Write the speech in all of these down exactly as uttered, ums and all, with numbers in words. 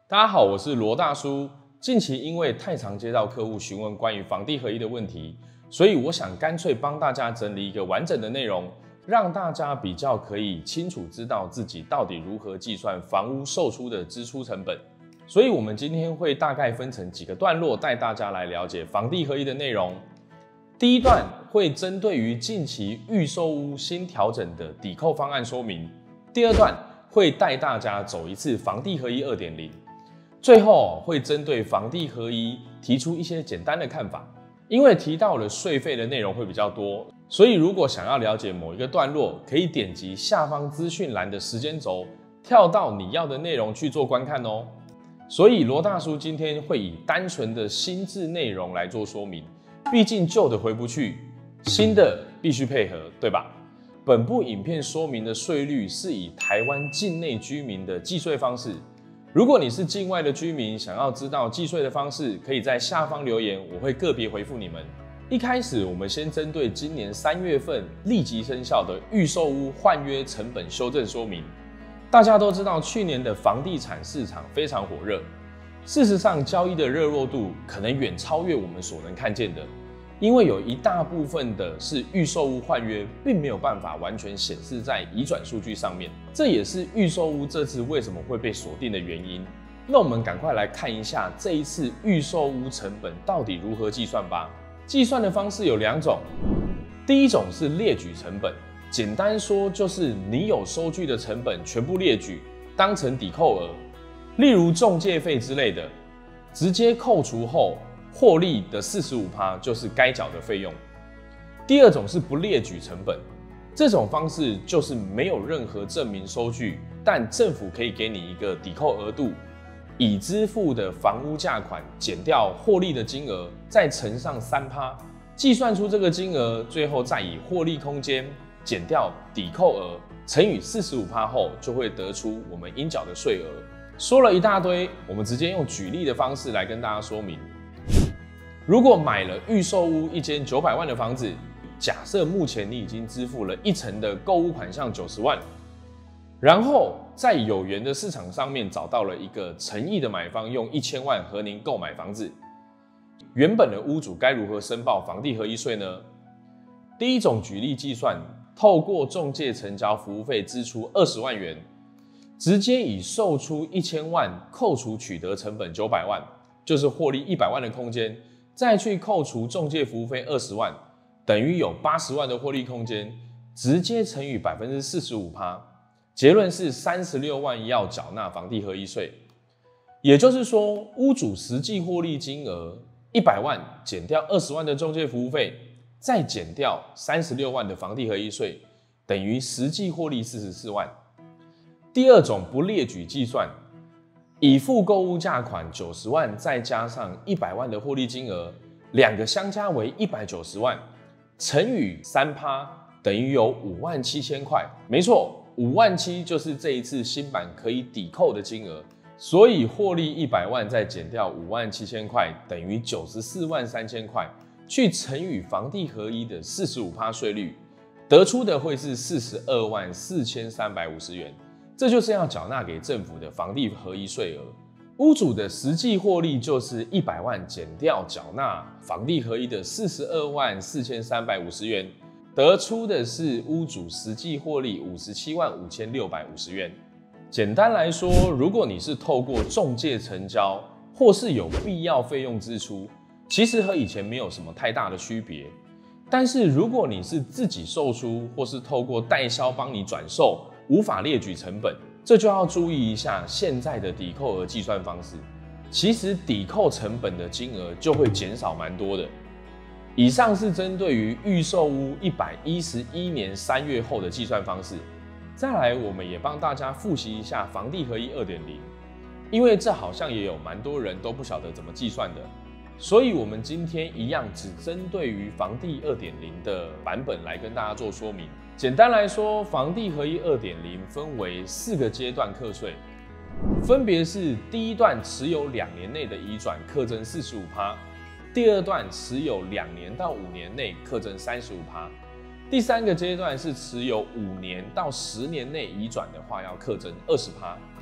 大家好，我是罗大叔。近期因为太常接到客户询问关于房地合一的问题，所以我想干脆帮大家整理一个完整的内容，让大家比较可以清楚知道自己到底如何计算房屋售出的支出成本。所以我们今天会大概分成几个段落，带大家来了解房地合一的内容。第一段会针对于近期预售屋新调整的抵扣方案说明。第二段会带大家走一次房地合一 二点零。最后会针对房地合一提出一些简单的看法，因为提到了税费的内容会比较多，所以如果想要了解某一个段落，可以点击下方资讯栏的时间轴，跳到你要的内容去做观看哦。所以罗大叔今天会以单纯的新制内容来做说明，毕竟旧的回不去，新的必须配合，对吧？本部影片说明的税率是以台湾境内居民的计税方式。如果你是境外的居民，想要知道计税的方式，可以在下方留言，我会个别回复你们。一开始，我们先针对今年三月份立即生效的预售屋换约成本修正说明。大家都知道，去年的房地产市场非常火热，事实上，交易的热络度可能远超越我们所能看见的，因为有一大部分的是预售屋换约，并没有办法完全显示在移转数据上面，这也是预售屋这次为什么会被锁定的原因。那我们赶快来看一下这一次预售屋成本到底如何计算吧。计算的方式有两种，第一种是列举成本，简单说就是你有收据的成本全部列举，当成抵扣额，例如仲介费之类的，直接扣除后，获利的 百分之四十五 就是该缴的费用。第二种是不列举成本，这种方式就是没有任何证明收据，但政府可以给你一个抵扣额度，已支付的房屋价款减掉获利的金额，再乘上 百分之三， 计算出这个金额，最后再以获利空间减掉抵扣额乘以 百分之四十五 后，就会得出我们应缴的税额。说了一大堆，我们直接用举例的方式来跟大家说明。如果买了预售屋一间九百万的房子，假设目前你已经支付了一成的购屋款项九十万，然后在有缘的市场上面找到了一个诚意的买方，用一千万和您购买房子，原本的屋主该如何申报房地合一税呢？第一种举例计算，透过仲介成交服务费支出二十万元，直接以售出一千万扣除取得成本九百万，就是获利一百万的空间，再去扣除仲介服务费二十万，等于有八十万的获利空间，直接乘以 百分之四十五， 结论是三十六万要缴纳房地合一税。也就是说，屋主实际获利金额一百万减掉二十万的仲介服务费，再减掉三十六万的房地合一税，等于实际获利四十四万。第二种不列举计算，已付购物价款九十万，再加上一百万的获利金额，两个相加为一百九十万，乘以 百分之三， 等于有五万七千块。没错，五万七就是这一次新版可以抵扣的金额，所以获利一百万再减掉五万七千块，等于九十四万三千块，去乘以房地合一的 百分之四十五 税率，得出的会是四十二万四千三百五十元。这就是要缴纳给政府的房地合一税额。屋主的实际获利就是一百万减掉缴纳房地合一的四十二万四千三百五十元，得出的是屋主实际获利五十七万五千六百五十元。简单来说，如果你是透过仲介成交，或是有必要费用支出，其实和以前没有什么太大的区别。但是如果你是自己售出，或是透过代销帮你转售，无法列举成本，这就要注意一下现在的抵扣额计算方式。其实抵扣成本的金额就会减少蛮多的。以上是针对于预售屋一百一十一年三月后的计算方式。再来，我们也帮大家复习一下房地合一 二点零， 因为这好像也有蛮多人都不晓得怎么计算的，所以我们今天一样只针对于房地 二点零 的版本来跟大家做说明。简单来说，房地合一 二点零 分为四个阶段课税，分别是第一段持有两年内的移转课征 百分之四十五， 第二段持有两年到五年内课征 百分之三十五， 第三个阶段是持有五年到十年内移转的话要课征 百分之二十，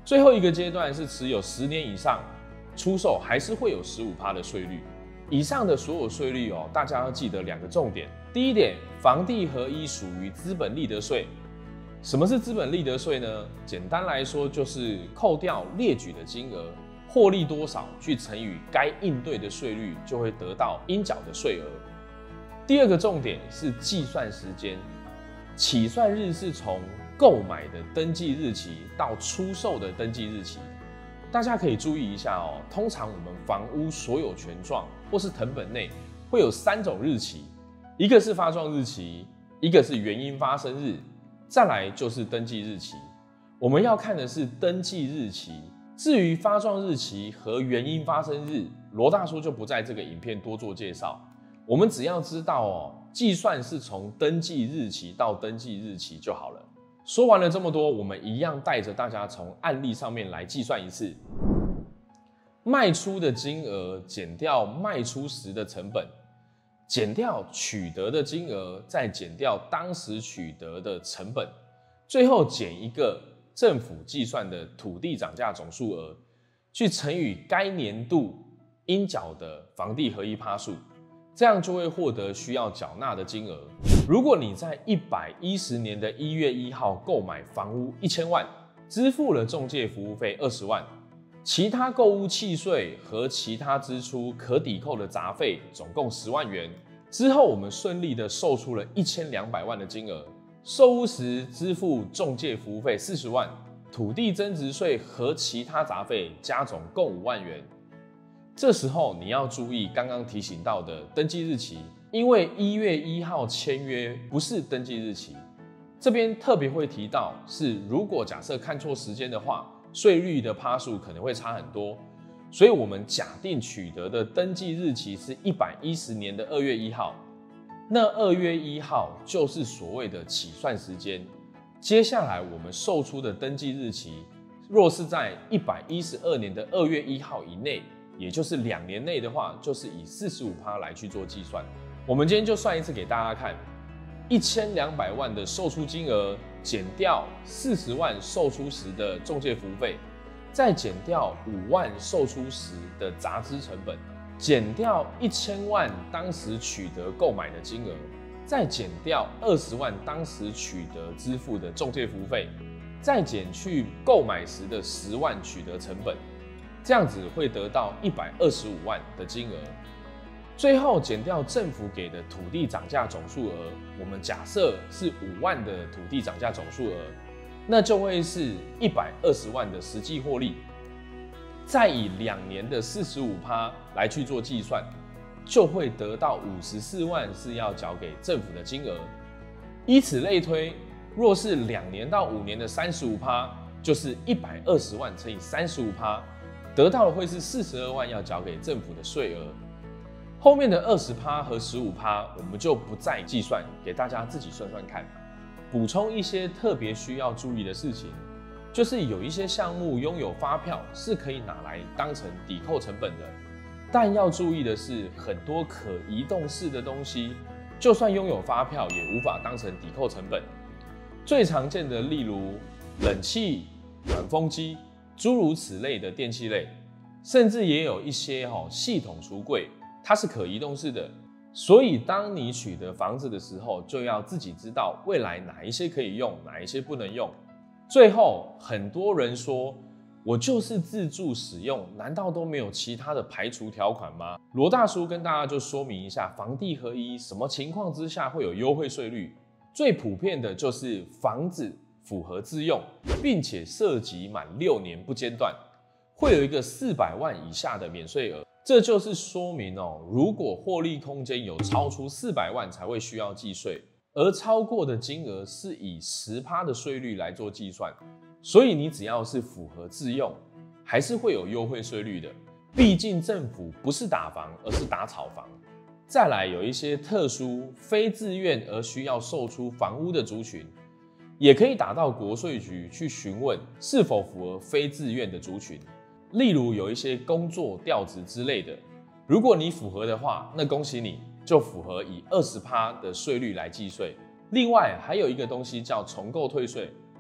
最后一个阶段是持有十年以上，出售还是会有 百分之十五 的税率。以上的所有税率哦，大家要记得两个重点。第一点，房地合一属于资本利得税。什么是资本利得税呢？简单来说，就是扣掉列举的金额，获利多少去乘以该应对的税率，就会得到应缴的税额。第二个重点是计算时间，起算日是从购买的登记日期到出售的登记日期。大家可以注意一下哦，通常我们房屋所有权状或是誊本内会有三种日期，一个是发状日期，一个是原因发生日，再来就是登记日期。我们要看的是登记日期，至于发状日期和原因发生日，罗大叔就不在这个影片多做介绍。我们只要知道哦，计算是从登记日期到登记日期就好了。说完了这么多，我们一样带着大家从案例上面来计算一次。卖出的金额减掉卖出时的成本，减掉取得的金额，再减掉当时取得的成本，最后减一个政府计算的土地涨价总数额，去乘以该年度应缴的房地合一趴数，这样就会获得需要缴纳的金额。如果你在一百一十年的一月一号购买房屋一千万，支付了中介服务费二十万，其他购物契税和其他支出可抵扣的杂费总共十万元，之后我们顺利的售出了一千两百万的金额，售屋时支付中介服务费四十万，土地增值税和其他杂费加总共五万元。这时候你要注意刚刚提醒到的登记日期，因为一月一号签约不是登记日期，这边特别会提到是如果假设看错时间的话，税率的趴数可能会差很多，所以我们假定取得的登记日期是一百一十年的二月一号，那二月一号就是所谓的起算时间。接下来我们售出的登记日期，若是在一百一十二年的二月一号以内，也就是两年内的话，就是以 百分之四十五 来去做计算。我们今天就算一次给大家看，一千两百万的售出金额减掉四十万售出时的中介服务费，再减掉五万售出时的杂支成本，减掉一千万当时取得购买的金额，再减掉二十万当时取得支付的中介服务费，再减去购买时的十万取得成本，这样子会得到一百二十五万的金额。最后减掉政府给的土地涨价总数额，我们假设是五万的土地涨价总数额，那就会是一百二十万的实际获利。再以两年的 百分之四十五 来去做计算，就会得到五十四万是要缴给政府的金额。以此类推，若是两年到五年的 百分之三十五， 就是一百二十万乘以 百分之三十五， 得到的会是四十二万要缴给政府的税额。后面的 百分之二十 和 百分之十五 我们就不再计算，给大家自己算算看。补充一些特别需要注意的事情，就是有一些项目拥有发票是可以拿来当成抵扣成本的，但要注意的是，很多可移动式的东西，就算拥有发票也无法当成抵扣成本。最常见的例如冷气、暖风机，诸如此类的电器类，甚至也有一些哦系统橱柜，它是可移动式的。所以当你取得房子的时候，就要自己知道未来哪一些可以用，哪一些不能用。最后，很多人说，我就是自住使用，难道都没有其他的排除条款吗？罗大叔跟大家就说明一下，房地合一什么情况之下会有优惠税率？最普遍的就是房子符合自用，并且涉及满六年不间断，会有一个四百万以下的免税额。这就是说明哦，如果获利空间有超出四百万才会需要计税，而超过的金额是以 百分之十 的税率来做计算。所以你只要是符合自用，还是会有优惠税率的。毕竟政府不是打房，而是打炒房。再来，有一些特殊非自愿而需要售出房屋的族群，也可以打到国税局去询问是否符合非自愿的族群。例如有一些工作调职之类的，如果你符合的话，那恭喜你，就符合以 百分之二十 的税率来计税。另外还有一个东西叫重购退税，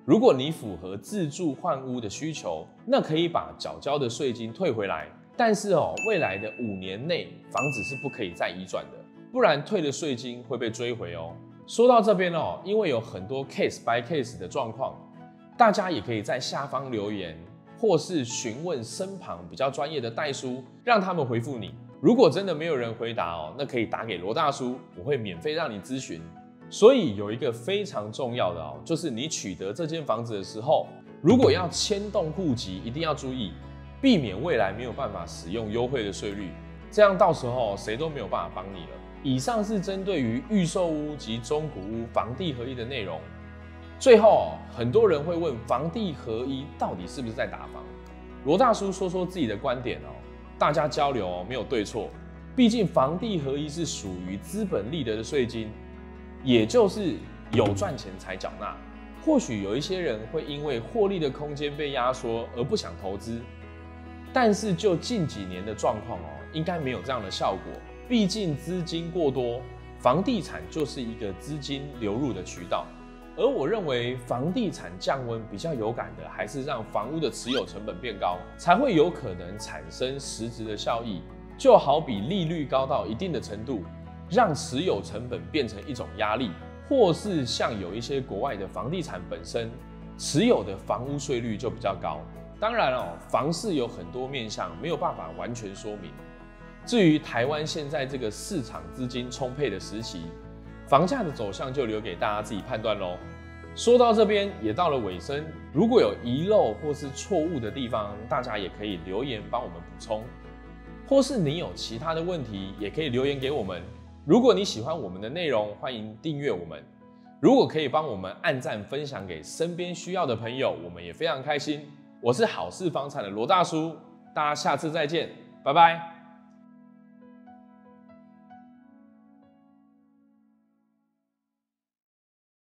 如果你符合自住换屋的需求，那可以把缴交的税金退回来。但是哦，未来的五年内房子是不可以再移转的，不然退的税金会被追回哦。说到这边哦，因为有很多 case by case 的状况，大家也可以在下方留言，或是询问身旁比较专业的代书，让他们回复你。如果真的没有人回答哦，那可以打给罗大叔，我会免费让你咨询。所以有一个非常重要的哦，就是你取得这间房子的时候，如果要牵动户籍，一定要注意，避免未来没有办法使用优惠的税率，这样到时候谁都没有办法帮你了。以上是针对于预售屋及中古屋房地合一的内容。最后，很多人会问房地合一到底是不是在打房？罗大叔说说自己的观点哦，大家交流哦，没有对错。毕竟房地合一是属于资本利得的税金，也就是有赚钱才缴纳。或许有一些人会因为获利的空间被压缩而不想投资，但是就近几年的状况哦，应该没有这样的效果。毕竟资金过多，房地产就是一个资金流入的渠道。而我认为房地产降温比较有感的，还是让房屋的持有成本变高，才会有可能产生实质的效益。就好比利率高到一定的程度，让持有成本变成一种压力，或是像有一些国外的房地产本身持有的房屋税率就比较高。当然哦，房市有很多面向，没有办法完全说明。至于台湾现在这个市场资金充沛的时期，房价的走向就留给大家自己判断咯。说到这边也到了尾声，如果有遗漏或是错误的地方，大家也可以留言帮我们补充，或是你有其他的问题，也可以留言给我们。如果你喜欢我们的内容，欢迎订阅我们。如果可以帮我们按赞分享给身边需要的朋友，我们也非常开心。我是好事房产的罗大叔，大家下次再见，拜拜。